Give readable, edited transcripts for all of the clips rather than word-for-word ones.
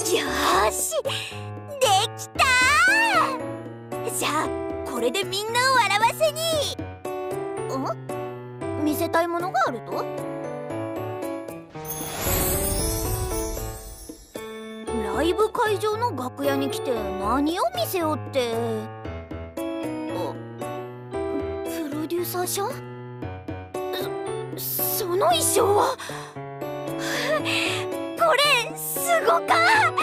ーし、できたー。じゃあこれでみんなを笑わせに。見せたいものがあると？ライブ会場の楽屋に来て何を見せようって。プロデューサーさん？その衣装はこれすごか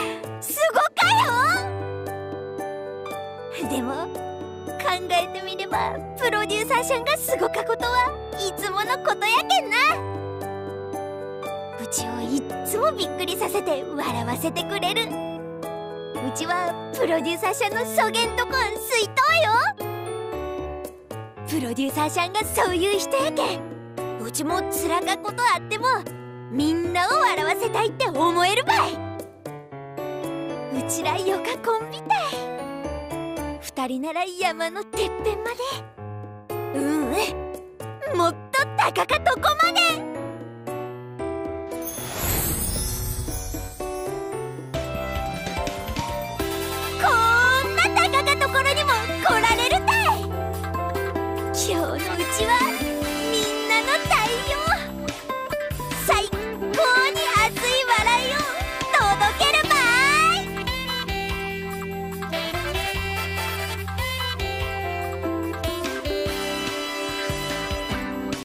よ。でも考えてみればプロデューサーさんがすごかことはいつものことやけんな。うちをいっつもびっくりさせて笑わせてくれる。うちはプロデューサーさんのそげんとこんすいとうよ。プロデューサーさんがそういう人やけん、うちもつらかことあってもみんなを笑わせたいって思えるばい。うちらよかコンビたい。二人なら山のてっぺんまで、もっと高かとこまで。こんな高かところにも来られるたい。今日のうちは